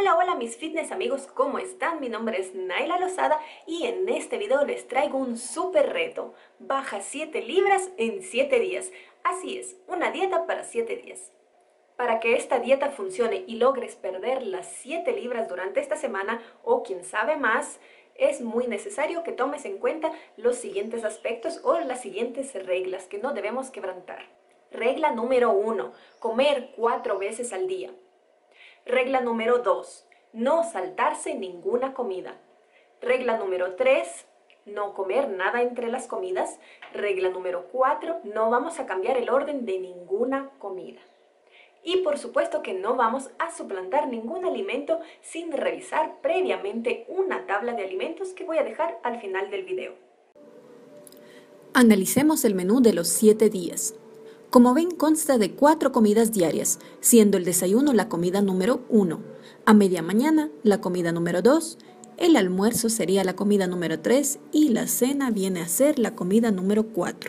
Hola mis fitness amigos, ¿cómo están? Mi nombre es Naila Lozada y en este video les traigo un súper reto. Baja 7 libras en 7 días. Así es, una dieta para 7 días. Para que esta dieta funcione y logres perder las 7 libras durante esta semana o quién sabe más, es muy necesario que tomes en cuenta los siguientes aspectos o las siguientes reglas que no debemos quebrantar. Regla número 1, comer 4 veces al día. Regla número 2, no saltarse ninguna comida. Regla número 3, no comer nada entre las comidas. Regla número 4, no vamos a cambiar el orden de ninguna comida. Y por supuesto que no vamos a suplantar ningún alimento sin revisar previamente una tabla de alimentos que voy a dejar al final del video. Analicemos el menú de los 7 días. Como ven, consta de 4 comidas diarias, siendo el desayuno la comida número 1, a media mañana la comida número 2, el almuerzo sería la comida número 3 y la cena viene a ser la comida número 4.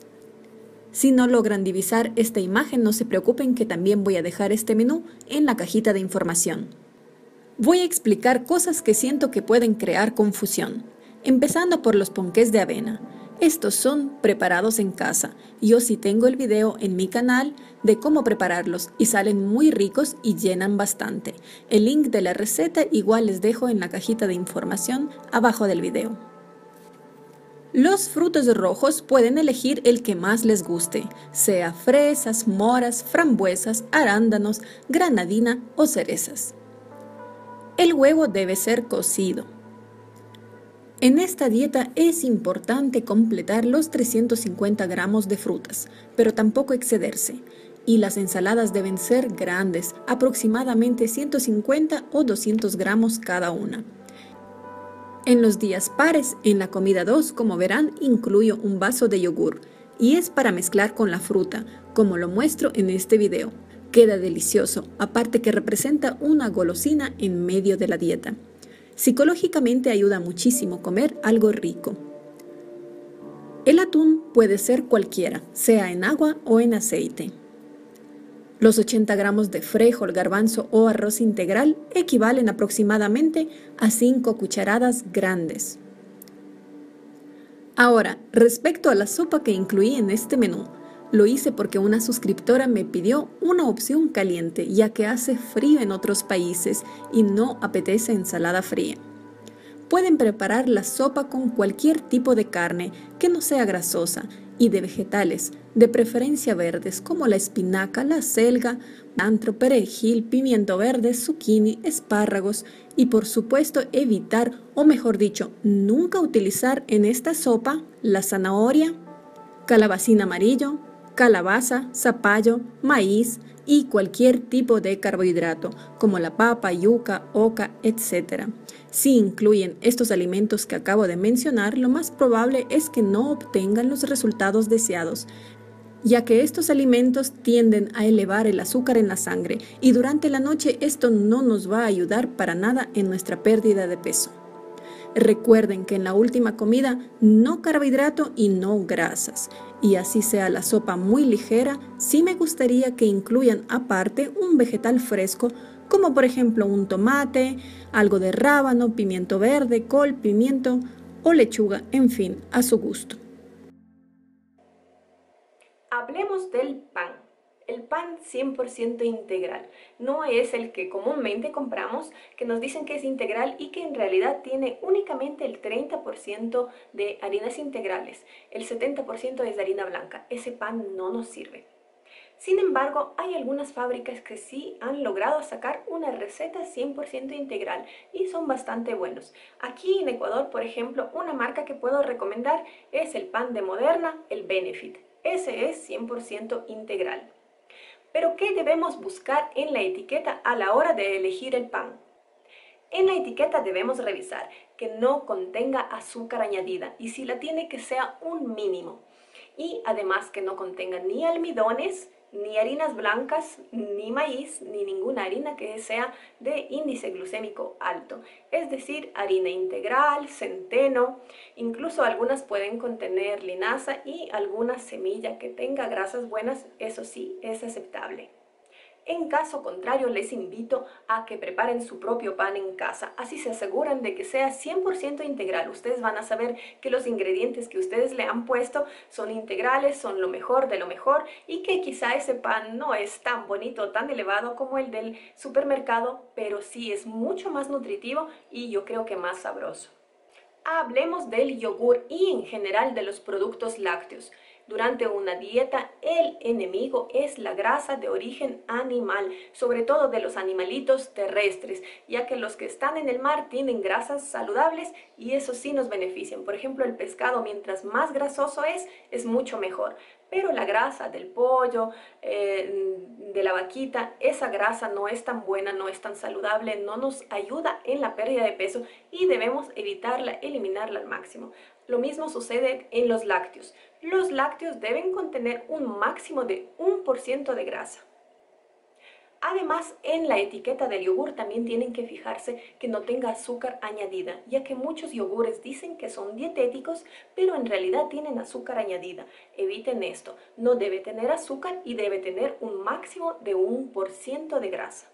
Si no logran divisar esta imagen, no se preocupen que también voy a dejar este menú en la cajita de información. Voy a explicar cosas que siento que pueden crear confusión, empezando por los ponqués de avena. Estos son preparados en casa. Yo sí tengo el video en mi canal de cómo prepararlos y salen muy ricos y llenan bastante. El link de la receta igual les dejo en la cajita de información abajo del video. Los frutos rojos pueden elegir el que más les guste, sea fresas, moras, frambuesas, arándanos, granadina o cerezas. El huevo debe ser cocido. En esta dieta es importante completar los 350 gramos de frutas, pero tampoco excederse. Y las ensaladas deben ser grandes, aproximadamente 150 o 200 gramos cada una. En los días pares, en la comida 2, como verán, incluyo un vaso de yogur, y es para mezclar con la fruta, como lo muestro en este video. Queda delicioso, aparte que representa una golosina en medio de la dieta. Psicológicamente ayuda muchísimo comer algo rico. El atún puede ser cualquiera, sea en agua o en aceite. Los 80 gramos de frijol, garbanzo o arroz integral equivalen aproximadamente a 5 cucharadas grandes. Ahora, respecto a la sopa que incluí en este menú, lo hice porque una suscriptora me pidió una opción caliente, ya que hace frío en otros países y no apetece ensalada fría. Pueden preparar la sopa con cualquier tipo de carne que no sea grasosa y de vegetales, de preferencia verdes como la espinaca, la selga, cilantro, perejil, pimiento verde, zucchini, espárragos y por supuesto evitar, o mejor dicho, nunca utilizar en esta sopa la zanahoria, calabacín amarillo, calabaza, zapallo, maíz y cualquier tipo de carbohidrato como la papa, yuca, oca, etc. Si incluyen estos alimentos que acabo de mencionar, lo más probable es que no obtengan los resultados deseados, ya que estos alimentos tienden a elevar el azúcar en la sangre y durante la noche esto no nos va a ayudar para nada en nuestra pérdida de peso. Recuerden que en la última comida no carbohidrato y no grasas. Y así sea la sopa muy ligera, sí me gustaría que incluyan aparte un vegetal fresco, como por ejemplo un tomate, algo de rábano, pimiento verde, col, pimiento o lechuga, en fin, a su gusto. Hablemos del pan. El pan 100% integral, no es el que comúnmente compramos, que nos dicen que es integral y que en realidad tiene únicamente el 30% de harinas integrales, el 70% es de harina blanca. Ese pan no nos sirve. Sin embargo, hay algunas fábricas que sí han logrado sacar una receta 100% integral y son bastante buenos. Aquí en Ecuador, por ejemplo, una marca que puedo recomendar es el pan de Moderna, el Benefit. Ese es 100% integral. Pero ¿qué debemos buscar en la etiqueta a la hora de elegir el pan? En la etiqueta debemos revisar que no contenga azúcar añadida y si la tiene que sea un mínimo. Y además que no contenga ni almidones, ni harinas blancas, ni maíz, ni ninguna harina que sea de índice glucémico alto. Es decir, harina integral, centeno, incluso algunas pueden contener linaza y alguna semilla que tenga grasas buenas, eso sí, es aceptable. En caso contrario, les invito a que preparen su propio pan en casa. Así se aseguran de que sea 100% integral. Ustedes van a saber que los ingredientes que ustedes le han puesto son integrales, son lo mejor de lo mejor y que quizá ese pan no es tan bonito, tan elevado como el del supermercado, pero sí es mucho más nutritivo y yo creo que más sabroso. Hablemos del yogur y en general de los productos lácteos. Durante una dieta, el enemigo es la grasa de origen animal, sobre todo de los animalitos terrestres, ya que los que están en el mar tienen grasas saludables y eso sí nos benefician. Por ejemplo, el pescado, mientras más grasoso es mucho mejor. Pero la grasa del pollo, de la vaquita, esa grasa no es tan buena, no es tan saludable, no nos ayuda en la pérdida de peso y debemos evitarla, eliminarla al máximo. Lo mismo sucede en los lácteos. Los lácteos deben contener un máximo de 1% de grasa. Además, en la etiqueta del yogur también tienen que fijarse que no tenga azúcar añadida, ya que muchos yogures dicen que son dietéticos, pero en realidad tienen azúcar añadida. Eviten esto, no debe tener azúcar y debe tener un máximo de 1% de grasa.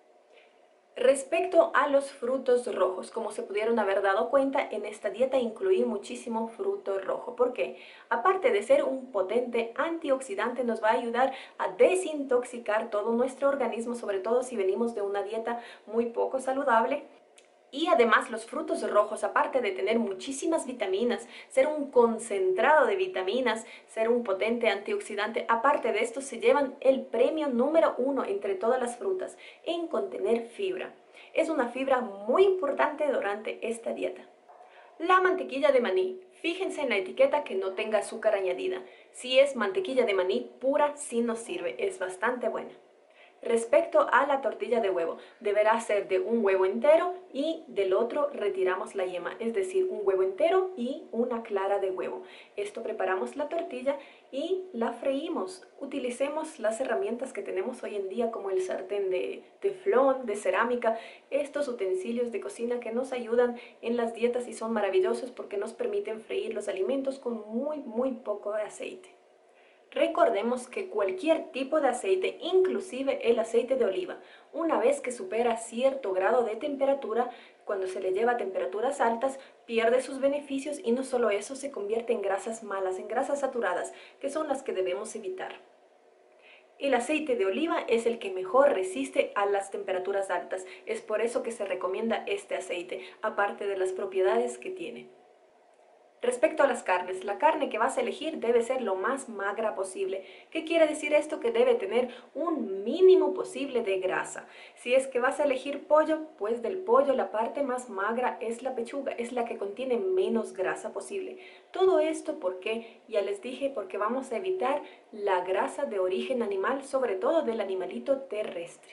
Respecto a los frutos rojos, como se pudieron haber dado cuenta, en esta dieta incluí muchísimo fruto rojo. ¿Por qué? Aparte de ser un potente antioxidante, nos va a ayudar a desintoxicar todo nuestro organismo, sobre todo si venimos de una dieta muy poco saludable. Y además los frutos rojos, aparte de tener muchísimas vitaminas, ser un concentrado de vitaminas, ser un potente antioxidante, aparte de esto se llevan el premio número 1 entre todas las frutas en contener fibra. Es una fibra muy importante durante esta dieta. La mantequilla de maní. Fíjense en la etiqueta que no tenga azúcar añadida. Si es mantequilla de maní pura, sí nos sirve, es bastante buena. Respecto a la tortilla de huevo, deberá ser de un huevo entero y del otro retiramos la yema, es decir, un huevo entero y una clara de huevo. Esto preparamos la tortilla y la freímos. Utilicemos las herramientas que tenemos hoy en día como el sartén de teflón, de cerámica, estos utensilios de cocina que nos ayudan en las dietas y son maravillosos porque nos permiten freír los alimentos con muy poco de aceite. Recordemos que cualquier tipo de aceite, inclusive el aceite de oliva, una vez que supera cierto grado de temperatura, cuando se le lleva a temperaturas altas, pierde sus beneficios y no solo eso, se convierte en grasas malas, en grasas saturadas, que son las que debemos evitar. El aceite de oliva es el que mejor resiste a las temperaturas altas, es por eso que se recomienda este aceite, aparte de las propiedades que tiene. Respecto a las carnes, la carne que vas a elegir debe ser lo más magra posible. ¿Qué quiere decir esto? Que debe tener un mínimo posible de grasa. Si es que vas a elegir pollo, pues del pollo la parte más magra es la pechuga, es la que contiene menos grasa posible. Todo esto porque, ya les dije, porque vamos a evitar la grasa de origen animal, sobre todo del animalito terrestre.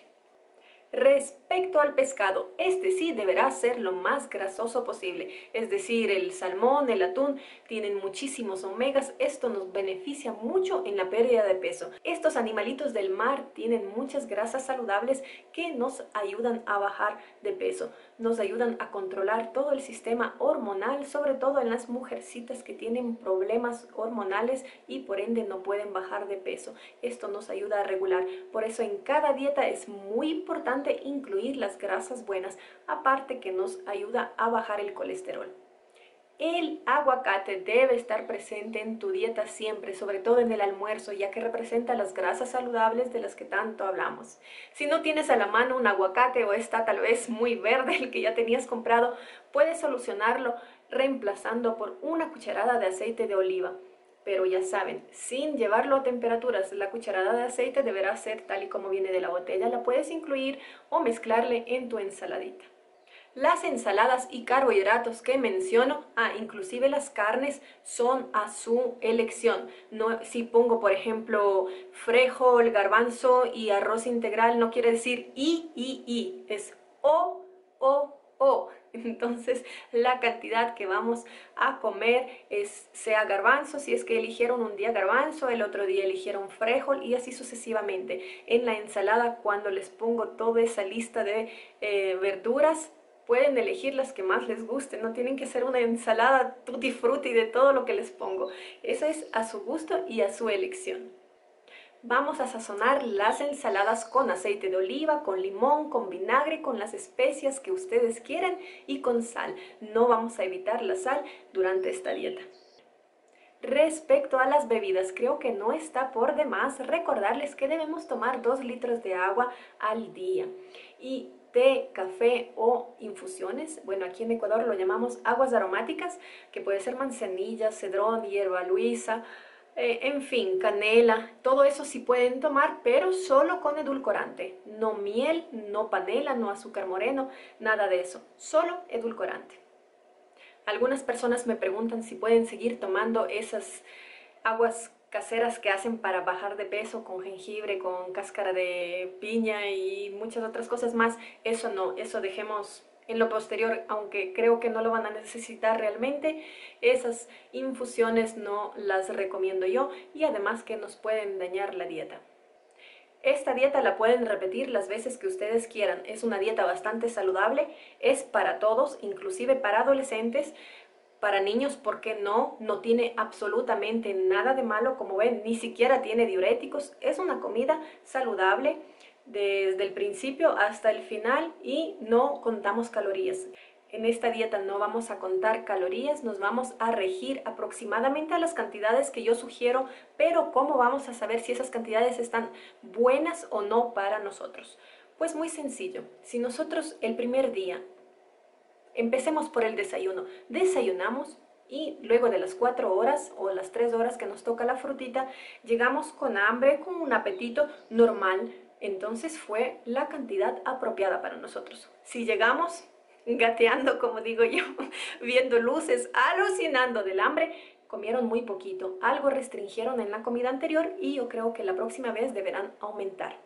Respecto al pescado, este sí deberá ser lo más grasoso posible, es decir, el salmón, el atún tienen muchísimos omegas, esto nos beneficia mucho en la pérdida de peso. Estos animalitos del mar tienen muchas grasas saludables que nos ayudan a bajar de peso, nos ayudan a controlar todo el sistema hormonal, sobre todo en las mujercitas que tienen problemas hormonales y por ende no pueden bajar de peso. Esto nos ayuda a regular, por eso en cada dieta es muy importante incluir las grasas buenas, aparte que nos ayuda a bajar el colesterol. El aguacate debe estar presente en tu dieta siempre, sobre todo en el almuerzo, ya que representa las grasas saludables de las que tanto hablamos. Si no tienes a la mano un aguacate o está tal vez muy verde el que ya tenías comprado, puedes solucionarlo reemplazando por una cucharada de aceite de oliva. Pero ya saben, sin llevarlo a temperaturas, la cucharada de aceite deberá ser tal y como viene de la botella. La puedes incluir o mezclarle en tu ensaladita. Las ensaladas y carbohidratos que menciono, inclusive las carnes, son a su elección. No, si pongo, por ejemplo, frijol, garbanzo y arroz integral, no quiere decir es o. Entonces la cantidad que vamos a comer sea garbanzo, si es que eligieron un día garbanzo, el otro día eligieron frijol y así sucesivamente. En la ensalada, cuando les pongo toda esa lista de verduras, pueden elegir las que más les gusten, no tienen que ser una ensalada tutti frutti de todo lo que les pongo. Eso es a su gusto y a su elección. Vamos a sazonar las ensaladas con aceite de oliva, con limón, con vinagre, con las especias que ustedes quieran y con sal. No vamos a evitar la sal durante esta dieta. Respecto a las bebidas, creo que no está por demás recordarles que debemos tomar 2 litros de agua al día. Y té, café o infusiones, bueno, aquí en Ecuador lo llamamos aguas aromáticas, que puede ser manzanilla, cedrón, hierba luisa, en fin, canela, todo eso sí pueden tomar, pero solo con edulcorante. No miel, no panela, no azúcar moreno, nada de eso, solo edulcorante. Algunas personas me preguntan si pueden seguir tomando esas aguas caseras que hacen para bajar de peso con jengibre, con cáscara de piña y muchas otras cosas más. Eso no, eso dejemos en lo posterior, aunque creo que no lo van a necesitar realmente. Esas infusiones no las recomiendo yo y además que nos pueden dañar la dieta. Esta dieta la pueden repetir las veces que ustedes quieran. Es una dieta bastante saludable, es para todos, inclusive para adolescentes, para niños, ¿por qué no? No tiene absolutamente nada de malo, como ven, ni siquiera tiene diuréticos. Es una comida saludable desde el principio hasta el final y no contamos calorías. En esta dieta no vamos a contar calorías, nos vamos a regir aproximadamente a las cantidades que yo sugiero, pero ¿cómo vamos a saber si esas cantidades están buenas o no para nosotros? Pues muy sencillo, si nosotros el primer día, empecemos por el desayuno, desayunamos y luego de las 4 horas o las 3 horas que nos toca la frutita, llegamos con hambre, con un apetito normal, entonces fue la cantidad apropiada para nosotros. Si llegamos gateando, como digo yo, viendo luces, alucinando del hambre, comieron muy poquito, algo restringieron en la comida anterior y yo creo que la próxima vez deberán aumentar.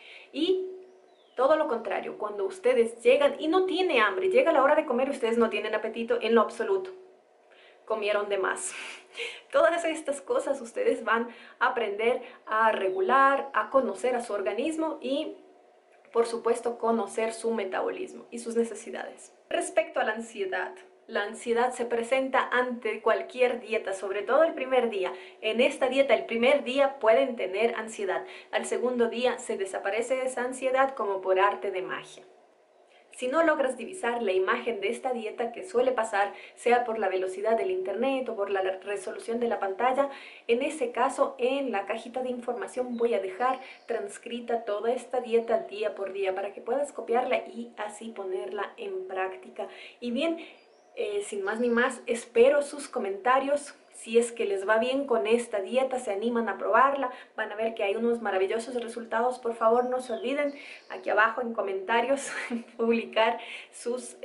Y todo lo contrario, cuando ustedes llegan y no tienen hambre, llega la hora de comer y ustedes no tienen apetito en lo absoluto, comieron de más. Todas estas cosas ustedes van a aprender a regular, a conocer a su organismo y por supuesto, conocer su metabolismo y sus necesidades. Respecto a la ansiedad se presenta ante cualquier dieta, sobre todo el primer día. En esta dieta, el primer día pueden tener ansiedad. Al segundo día se desaparece esa ansiedad como por arte de magia. Si no logras divisar la imagen de esta dieta, que suele pasar, sea por la velocidad del internet o por la resolución de la pantalla, en ese caso en la cajita de información voy a dejar transcrita toda esta dieta día por día para que puedas copiarla y así ponerla en práctica. Y bien, sin más ni más, espero sus comentarios. Si es que les va bien con esta dieta, se animan a probarla, van a ver que hay unos maravillosos resultados. Por favor, no se olviden aquí abajo en comentarios publicar sus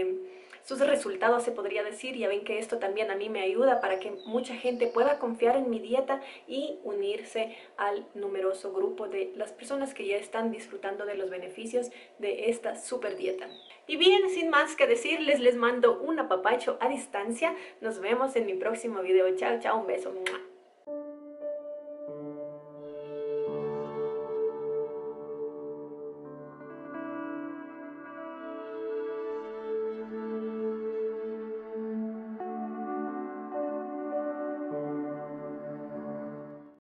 resultados, se podría decir. Ya ven que esto también a mí me ayuda para que mucha gente pueda confiar en mi dieta y unirse al numeroso grupo de las personas que ya están disfrutando de los beneficios de esta super dieta. Y bien, sin más que decirles, les mando un apapacho a distancia. Nos vemos en mi próximo video. Chao, chao, un beso.